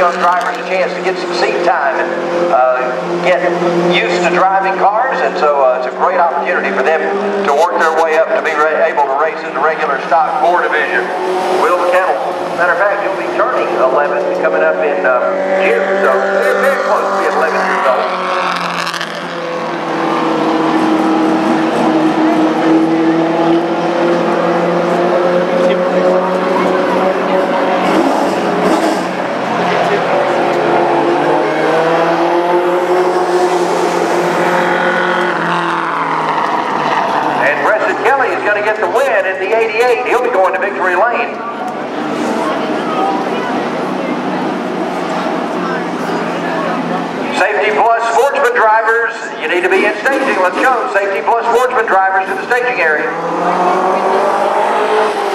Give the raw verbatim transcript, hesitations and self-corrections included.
young drivers a chance to get some seat time and uh, get used to driving cars, and so uh, it's a great opportunity for them to work their way up to be able to race in the regular stock four division. Will Kettle, matter of fact, he'll be turning eleven coming up in uh, June, so they're very close to being eleven years old. Going to get the win in the eighty-eight. He'll be going to victory lane. Safety Plus Sportsman drivers, you need to be in staging. Let's go. Safety Plus Sportsman drivers to the staging area.